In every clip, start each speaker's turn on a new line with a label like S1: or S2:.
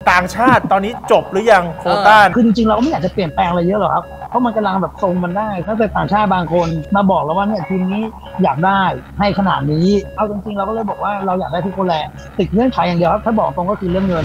S1: ต่างชาติตอนนี้จบหรือยังโควต้า
S2: คือจริงๆเราไม่อยากจะเปลี่ยนแปลงอะไรเยอะหรอกครับเพราะมันกำลังแบบทรงมันได้ถ้าเป็นต่างชาติบางคนมาบอกเราว่าเนี่ยทีมนี้อยากได้ให้ขนาดนี้เอาจริงๆเราก็เลยบอกว่าเราอยากได้ทุกคนแหละติดเงื่อนไขอย่างเดียวครับถ้าบอกตรงก็คือเรื่องเงิน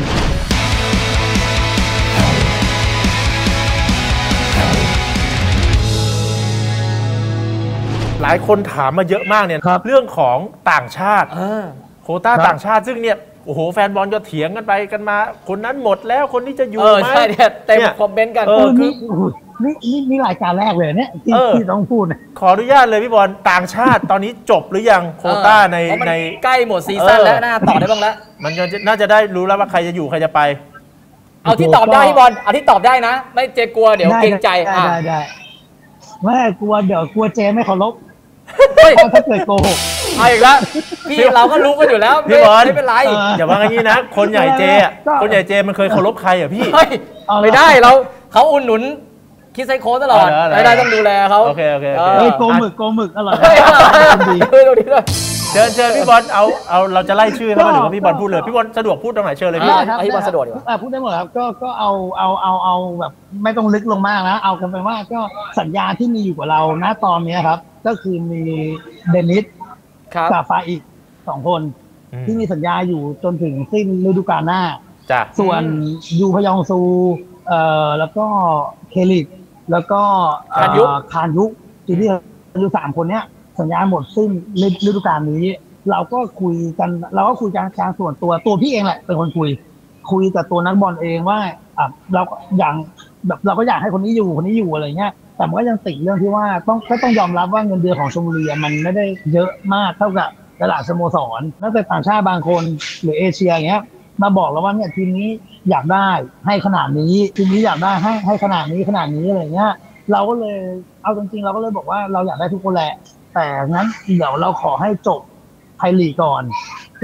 S1: หลายคนถามมาเยอะมากเนี่ยเรื่องของต่างชาติโควต้าต่างชาติซึ่งเนี่ยโอ้โหแฟนบอลก็เถียงกันไปกันมาคนนั้นหมดแล้วคนนี้จะอยู่ไหม
S3: ใช่เนี่ยเต็มคอมเมนต์กัน
S2: นี่รายการแรกเลยเนี่ยที่ต้องพูด
S1: ขออนุญาตเลยพี่บอลต่างชาติตอนนี้จบหรือยังโควต้าใน
S3: ใกล้หมดซีซั่นแล้วน่าต่อได้บ้างแล้ว
S1: มันน่าจะได้รู้แล้วว่าใครจะอยู่ใครจะไป
S3: เอาที่ตอบได้พี่บอลเอาที่ตอบได้นะไม่เจกลัวเดี๋ยวเกรงใจ
S2: ได้ไม่กลัวเดี๋ยวกลัวเจไม่เคารพถ้าเกิดโกหก
S3: เอาอีกแล้วพี่เราก็รู้กันอยู่แล้ว
S1: พี่บอล
S3: ไม่เป็นไร
S1: อย่าว่าอย่างนี้นะคนใหญ่เจคนใหญ่เจมันเคยเคารพใครอ่ะพี่
S3: ไม่ได้เขาอุ่นหนุนคิดไซโค้ตลอดไม่ได้ต้องดูแลเขา
S1: โอเค
S2: โกหมึกอร่อย
S3: ดี
S1: เชิญพี่บอลเอาเราจะไล่ชื่อเขาหรือว่าพี่บอลพูดเลยพี่บอลสะดวกพูดตรงไหนเชิญเลย
S3: พี่บอลสะดวกดีกว่า
S2: พูดได้หมดครับก็เอาแบบไม่ต้องลึกลงมากนะเอากันไปว่าก็สัญญาที่มีอยู่กับเราณตอนนี้ครับก็คือมีเดนิสกับฟาอีก2คนที่มีสัญญาอยู่จนถึงสิ้นฤดูกาลหน้าส่วนยูพยองซูแล้วก็เคลิกแล้วก็คานยุที่อายุ3คนเนี้ยสัญญาหมดสิ้นฤดูกาลนี้เราก็คุยกันการส่วนตัวพี่เองแหละเป็นคนคุยกับตัวนักบอลเองว่าเราอย่างแบบเราก็อยากให้คนนี้อยู่อะไรเงี้ยแต่มันก็ยังติดเรื่องที่ว่าต้องยอมรับว่าเงินเดือนของชลบุรีมันไม่ได้เยอะมากเท่ากับตลาดสโมสรนักเตะต่างชาติบางคนหรือเอเชียอย่างเงี้ยมาบอกเราว่าเนี่ยทีมนี้อยากได้ให้ขนาดนี้ทีมนี้อยากได้ให้ขนาดนี้อะไรเงี้ยเราก็เลยเอาจริงๆเราก็เลยบอกว่าเราอยากได้ทุกคนแหละแต่งั้นเดี๋ยวเราขอให้จบไทยลีกก่อน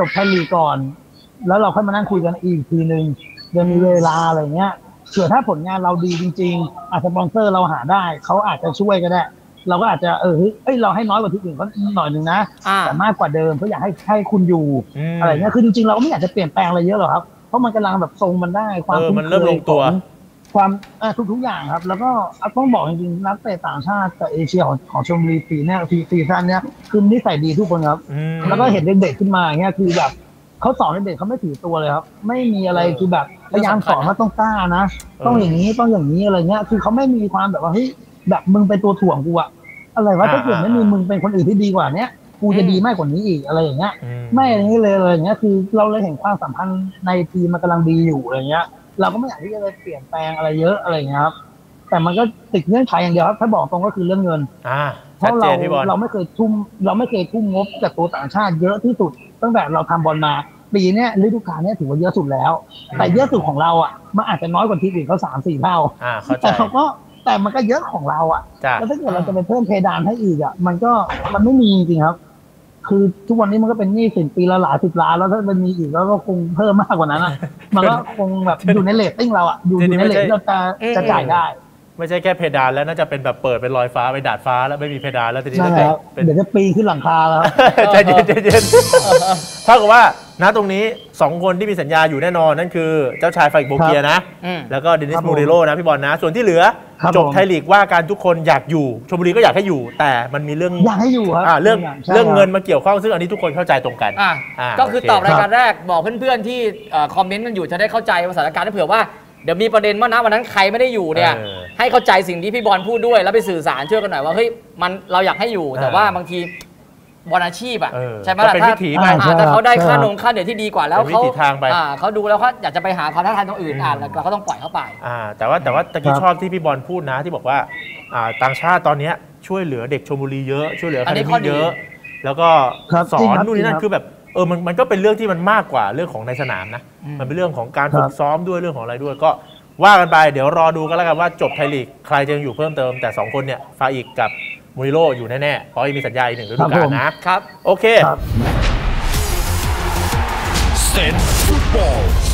S2: แล้วเราค่อยมานั่งคุยกันอีกทีนึงยังมีเวลาอะไรเงี้ยเผื่อถ้าผลงานเราดีจริงๆสปอนเซอร์เราหาได้เขาอาจจะช่วยก็ได้เราก็อาจจะเราให้น้อยกว่าที่อื่นก็หน่อยนึงนะแต่มากกว่าเดิมเพราะอยากให้คุณอยู่อะไรเงี้ยคือจริงๆเราไม่อยากจะเปลี่ยนแปลงอะไรเยอะหรอกครับเพราะมันกำลังแบบทรงมันได้ความ
S1: มันเริ่มลงตัว
S2: ความทุกอย่างครับแล้วก็ต้องบอกจริงๆนักเตะต่างชาติกับเอเชียของชลบุรีปีนี้ซีซั่นเนี้ยคือนิสัยดีทุกคนครับแล้วก็เห็นเด็กๆขึ้นมาอย่างเงี้ยคือแบบเขาสอนเด็กเขาไม่ถือตัวเลยครับไม่มีอะไรคือแบบพยายามสอนว่าต้องกล้านะต้องอย่างนี้อะไรเงี้ยคือเขาไม่มีความแบบว่าเฮ้ยแบบมึงเป็นตัวถ่วงกูอะอะไรวะถ้าเกิดไม่มีมึงเป็นคนอื่นที่ดีกว่าเนี้ยกูจะดีมากกว่านี้อีกอะไรอย่างเงี้ยไม่อย่างนี้เลยอย่างเงี้ยคือเราเลยเห็นความสัมพันธ์ในทีมมันกำลังดีอยู่อะไรเงี้ยเราก็ไม่อยากที่จะเปลี่ยนแปลงอะไรเยอะอะไรเงี้ยครับแต่มันก็ติดเงื่อนไขอย่างเดียวครับถ้าบอกตรงก็คือเรื่องเงินเพราะเราไม่เคยทุ่มงบกับตัวต่างชาติเยอะที่สุดตั้งแต่เราทำบอลมาปีนี้ฤดูกาลนี้ถือว่าเยอะสุดแล้วแต่เยอะสุดของเราอ่ะมันอาจจะน้อยกว่าทีมอื่นเขา3-4 เท่าแต่มันก็เยอะของเราอ่ะแล้วถ้าเกิดเราจะไปเพิ่มเพดานให้อีกอ่ะมันไม่มีจริงครับคือทุกวันนี้มันก็เป็นหนี้สินปีละหลาย10 ล้านแล้วถ้ามันมีอีกแล้วก็คงเพิ่มมากกว่านั้นอ่ะมันก็คงแบบอยู่ในเรตติ้งเราอ่ะอยู่ในเรตเราจะจ่ายได้
S1: ไม่ใช่แค่เพดานแล้วน่าจะเป็นแบบเปิดเป็นลอยฟ้าไปดาดฟ้าแล้วไม่มีเพดานแล้วทีนี้
S2: เดี๋ยวจะปีนขึ้นหลังคาแล้ว
S1: ใจเย็นเท่ากับว่าณตรงนี้2คนที่มีสัญญาอยู่แน่นอนนั่นคือเจ้าชายไฟโบเกียนะแล้วก็เดนิสมูริโลนะพี่บอลนะส่วนที่เหลือจบไทยลีกว่าการทุกคนอยากอยู่ชลบุรีก็อยากให้อยู่แต่มันมีเรื่อง
S2: อยากให้อยู่ครับ
S1: เรื่องเงินมาเกี่ยวข้องซึ่งอันนี้ทุกคนเข้าใจตรงกัน
S3: ก็คือตอบรายการแรกบอกเพื่อนๆที่คอมเมนต์กันอยู่จะได้เข้าใจสถานการณ์เผื่อว่าเดี๋ยวมีประเด็นว่านะวันนั้นใครไม่ได้อยู่เนี่ยให้เข้าใจสิ่งที่พี่บอลพูดด้วยแล้วไปสื่อสารช่วยกันหน่อยว่าเฮ้ยมันเราอยากให้อยู่แต่ว่าบางทีบอลอาชีพใช่ไหมล่ะถ้าเขาได้ค่าเหนื่อยที่ดีกว่าแล้วเขาดูแล้วเขาอยากจะไปหาความท้าทายตรงอื่นเราก็ต้องปล่อยเข้าไป
S1: แต่ว่าตะกี้ชอบที่พี่บอลพูดนะที่บอกว่าต่างชาติตอนนี้ช่วยเหลือเด็กชลบุรีเยอะช่วยเหลือคณะเยอะแล้วก็สอนนู่นนี่นั่นคือแบบมันก็เป็นเรื่องที่มันมากกว่าเรื่องของในสนามนะมันเป็นเรื่องของการฝึกซ้อมด้วยเรื่องของอะไรด้วยก็ว่ากันไปเดี๋ยวรอดูกันแล้วกันว่าจบไทยลีกใครจะอยู่เพิ่มเติมแต่2คนเนี่ยฟาอีกกับมูริโลอยู่แน่ๆเพราะมีสัญญาอีก1 ฤดูกาลนะครับโอเคเซนฟุตบอล